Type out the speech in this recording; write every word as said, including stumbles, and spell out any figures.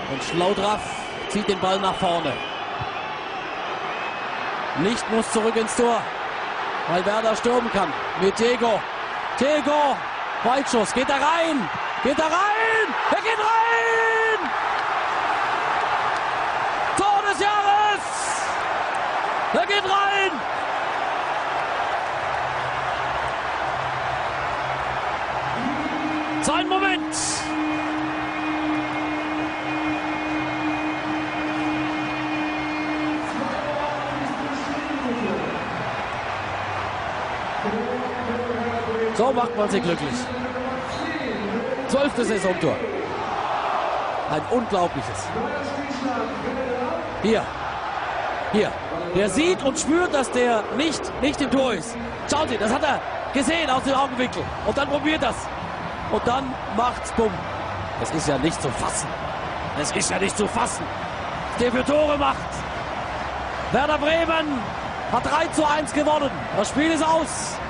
Und Schlaudraff zieht den Ball nach vorne. Nicht muss zurück ins Tor, weil Werder stürmen kann. Mit Tego. Tego. Weitschuss. Geht da rein. Geht da rein. Er geht rein. Tor des Jahres. Er geht rein. Sein Moment. So macht man sie glücklich. Zwölfte Saisontor. Ein unglaubliches. Hier. Hier. Der sieht und spürt, dass der nicht, nicht im Tor ist. Schauen Sie, das hat er gesehen aus dem Augenwinkel. Und dann probiert das. Und dann macht's bumm. Das ist ja nicht zu fassen. Das ist ja nicht zu fassen. Der für Tore macht. Werder Bremen hat drei zu eins gewonnen. Das Spiel ist aus.